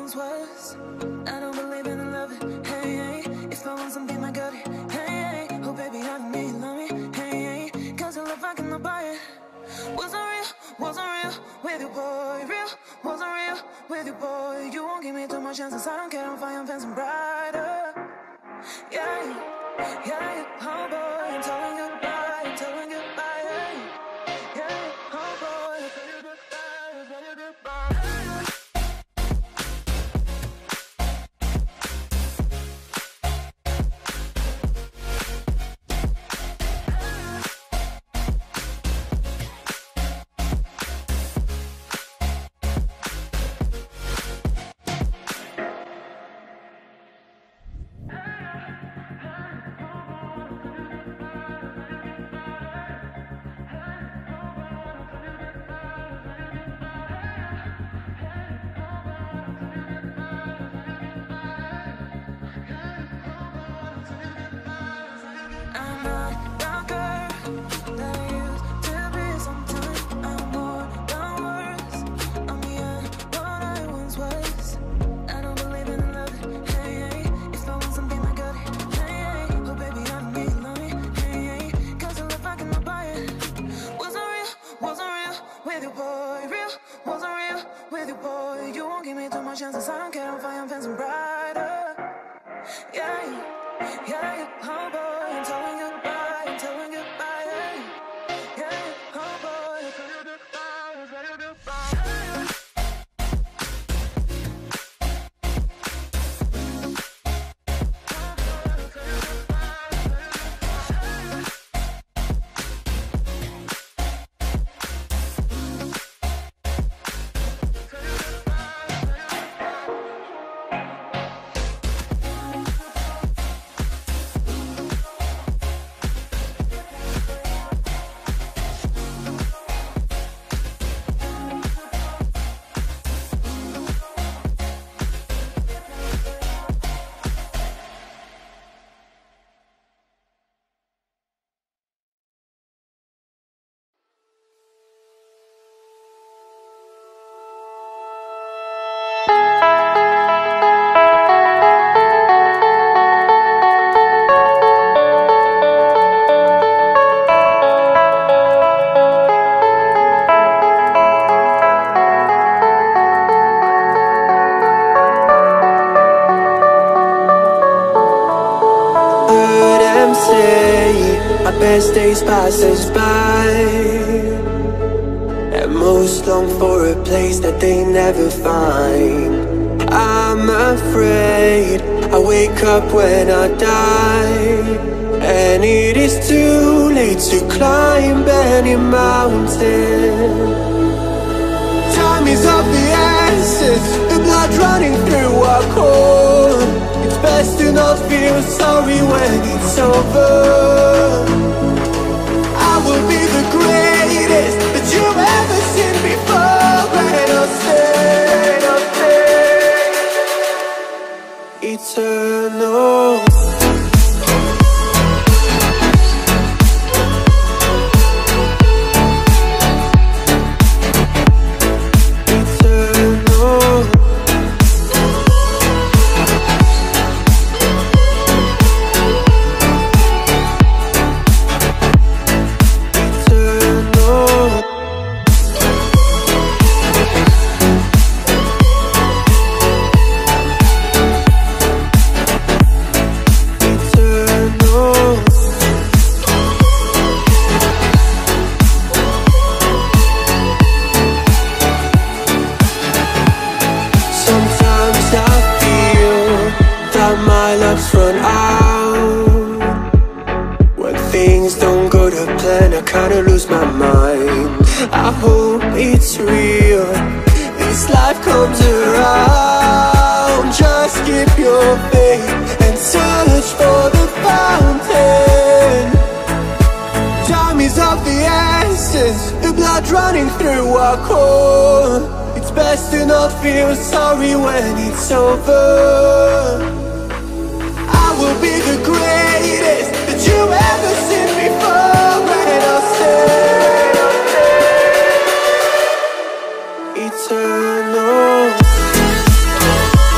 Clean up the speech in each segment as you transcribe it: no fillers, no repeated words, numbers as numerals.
once was. I don't believe in love, hey, hey. If I want something, I got it, hey, hey. Oh baby, I don't need love me, hey, hey. Cause your love I cannot buy it. Wasn't real with you, boy. Real, wasn't real with you, boy. You won't give me too much chances, I don't care, I'm fine, I'm fancy brighter. Yeah, yeah, oh boy, I'm telling goodbye, I'm telling goodbye, yeah, oh boy, I'm telling goodbye, I'm telling goodbye. I'm not the girl that I used to be. Sometimes I'm more than words. I'm beyond what I once was. I don't believe in love, hey, hey. If I want something, I got it, hey, hey. Oh baby, I don't need love me, hey, hey. Cause your love I cannot buy it. Wasn't real with you, boy. Real, wasn't real with you, boy. You won't give me too much chances, I don't care, I'm fine, I'm fancy brighter. Yeah, yeah, oh boy, I'm telling goodbye, I'm telling goodbye, yeah, oh boy, I'm telling goodbye, I'm telling goodbye. Our best days pass us by, and most long for a place that they never find. I'm afraid I wake up when I die, and it is too late to climb any mountain. Time is of the essence, the blood running through our core. It's best to not feel sorry when it's over. I will be the greatest that you've ever seen before, and I'll stay eternal. My luck's run out. When things don't go to plan, I kinda lose my mind. I hope it's real, this life comes around. Just keep your faith and search for the fountain. Time is of the essence, the blood running through our core. It's best to not feel sorry when it's over. I will be the greatest that you've ever seen before, and I'll stay eternal.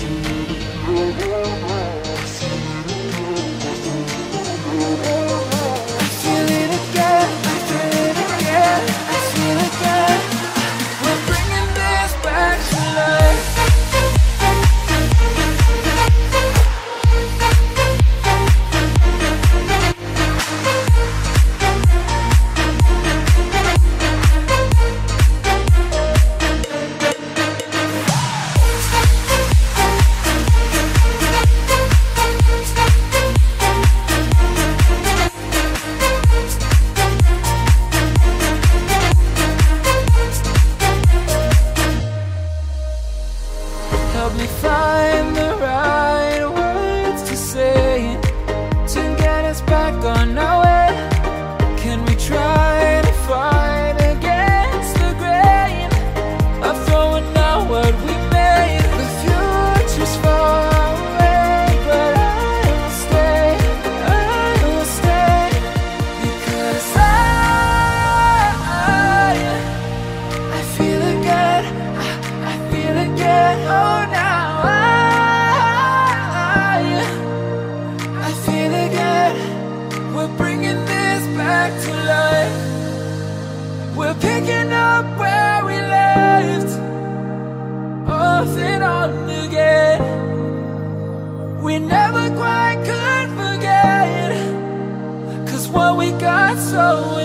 feel it again, I feel it again, I feel it again. We're bringing this back to life. Help me find the right words to say to get us back on our way. Can we try to fight against the grain of throwing out what we made? The future's far away, but I will stay, because I feel again, I feel again, oh now I feel again. We're bringing this back to life. We're picking up where we left off and on again. We never quite could forget, 'cause what we got so